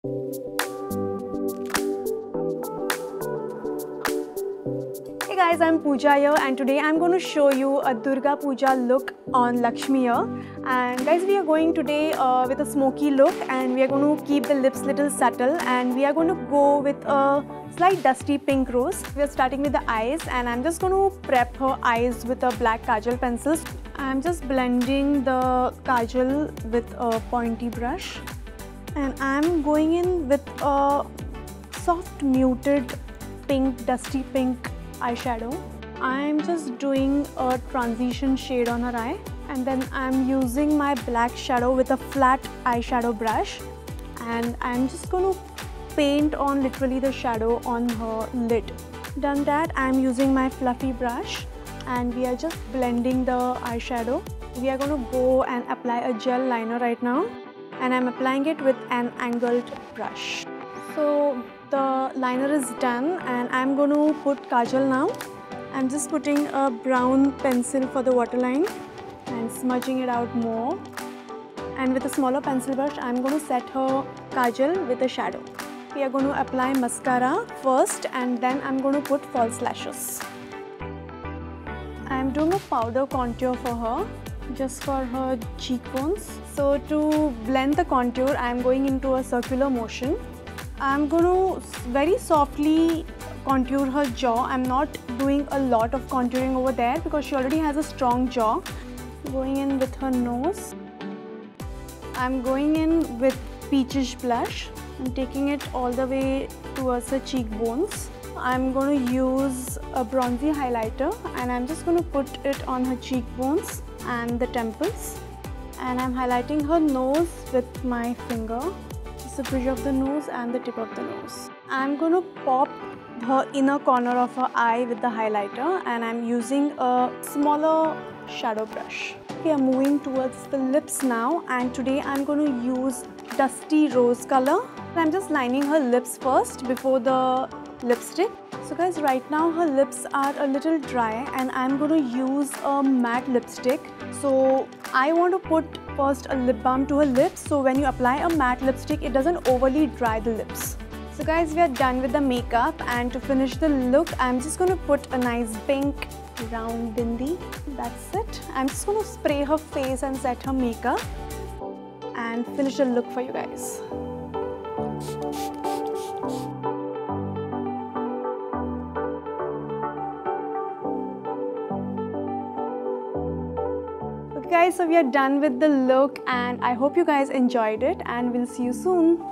Hey guys, I'm Pooja here and today I'm going to show you a Durga Puja look on Lakshmi here. And guys, we are going today with a smoky look and we are going to keep the lips little subtle and we are going to go with a slight dusty pink rose. We are starting with the eyes and I'm just going to prep her eyes with a black kajal pencils. I'm just blending the kajal with a pointy brush and I'm going in with a soft muted pink, dusty pink eyeshadow. I'm just doing a transition shade on her eye and then I'm using my black shadow with a flat eyeshadow brush and I'm just going to paint on literally the shadow on her lid. Done that, I'm using my fluffy brush and we are just blending the eyeshadow. We are going to go and apply a gel liner right now and I'm applying it with an angled brush. So the liner is done and I'm going to put kajal now. I'm just putting a brown pencil for the waterline and smudging it out more. And with a smaller pencil brush, I'm going to set her kajal with a shadow. We are going to apply mascara first and then I'm going to put false lashes. I'm doing a powder contour for her, just for her cheekbones. So to blend the contour, I'm going into a circular motion. I'm going to very softly contour her jaw. I'm not doing a lot of contouring over there because she already has a strong jaw. Going in with her nose. I'm going in with peachish blush and taking it all the way towards her cheekbones. I'm going to use a bronzy highlighter and I'm just going to put it on her cheekbones and the temples. And I'm highlighting her nose with my finger. The bridge of the nose and the tip of the nose. I'm going to pop her inner corner of her eye with the highlighter and I'm using a smaller shadow brush. We are moving towards the lips now and today I'm going to use dusty rose color. I'm just lining her lips first before the lipstick. So guys, right now her lips are a little dry and I'm going to use a matte lipstick. So I want to put first a lip balm to her lips, so when you apply a matte lipstick, it doesn't overly dry the lips. So guys, we are done with the makeup and to finish the look, I'm just going to put a nice pink round bindi. That's it. I'm just going to spray her face and set her makeup and finish the look for you guys. Guys, so we are done with the look and I hope you guys enjoyed it and we'll see you soon.